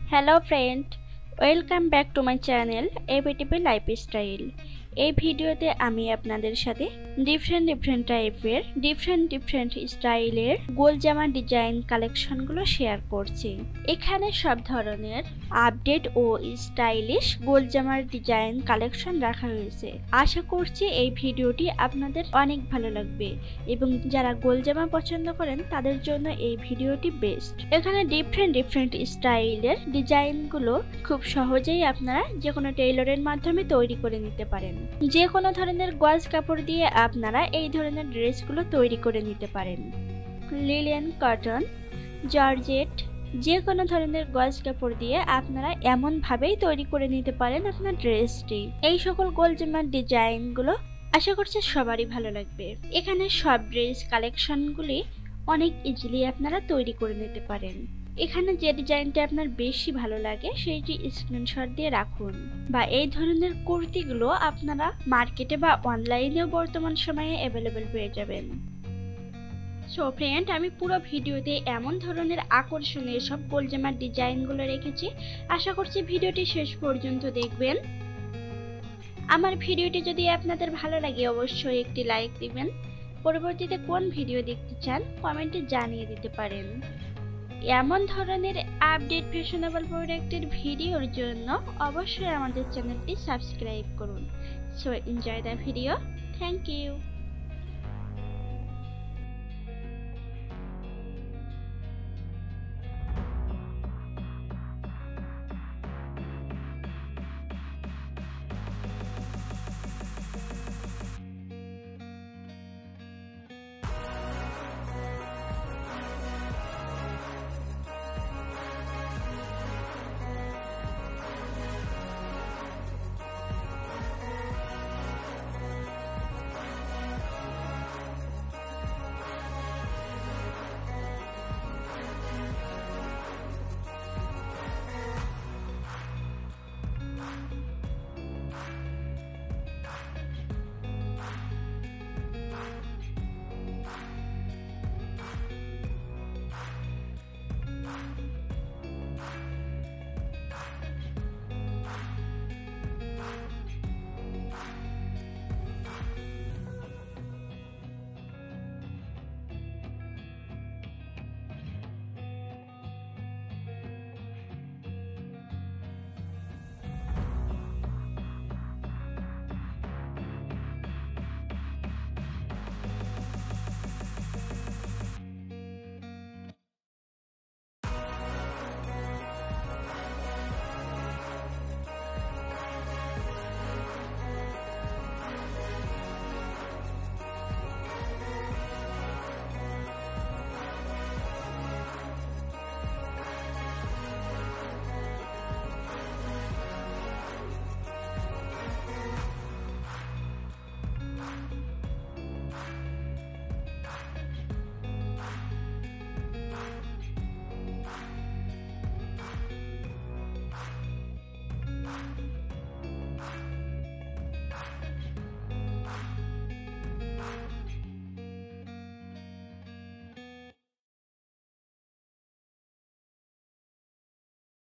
Hello friend, welcome back to my channel APTV Lifestyle. এই ভিডিওতে আমি আপনাদের সাথে ডিফারেন্ট টাইপের ডিফারেন্ট স্টাইলের গোলজামা ডিজাইন কালেকশনগুলো শেয়ার করছি। এখানে সব ধরনের আপডেট ও স্টাইলিশ গোলজামার ডিজাইন কালেকশন রাখা হয়েছে। আশা করছি এই ভিডিওটি আপনাদের অনেক ভালো লাগবে এবং যারা গোলজামা পছন্দ করেন তাদের জন্য এই ভিডিওটি বেস্ট। এখানে ডিফারেন্ট স্টাইলের ডিজাইনগুলো খুব সহজেই আপনারা যে কোনো টেইলরের মাধ্যমে তৈরি করে নিতে পারেন। যে কোনো ধরনের গজ কাপড় দিয়ে আপনারা এই ধরনের ড্রেসগুলো তৈরি করে নিতে পারেন। লিলেন, কটন, জর্জেট, যে কোনো ধরনের গজ কাপড় দিয়ে আপনারা এমন ভাবেই তৈরি করে নিতে পারেন আপনার ড্রেসটি। এই সকল গোলজামার ডিজাইনগুলো আশা করছি সবারই ভালো লাগবে। এখানে সব ড্রেস কালেকশনগুলি অনেক ইজিলি আপনারা তৈরি করে নিতে পারেন। এখানে যে ডিজাইনটা আপনার বেশি ভালো লাগে সেইটি স্ক্রিনশট দিয়ে রাখুন। বা এই ধরনের কুর্তিগুলো আপনারা মার্কেটে বা অনলাইনেও বর্তমান সময়ে অ্যাভেলেবেল পেয়ে যাবেন। সো ফ্রেন্ড, আমি পুরো ভিডিওতে এমন ধরনের আকর্ষণীয় সব গোলজামার ডিজাইনগুলো রেখেছি। আশা করছি ভিডিওটি শেষ পর্যন্ত দেখবেন। আমার ভিডিওটি যদি আপনাদের ভালো লাগে অবশ্যই একটি লাইক দিবেন। পরবর্তীতে কোন ভিডিও দেখতে চান কমেন্টে জানিয়ে দিতে পারেন। এমন ধরনের আপডেট ফ্যাশনেবল প্রোডাক্টের ভিডিওর জন্য অবশ্যই আমাদের চ্যানেলটি সাবস্ক্রাইব করুন। So enjoy the video. Thank you.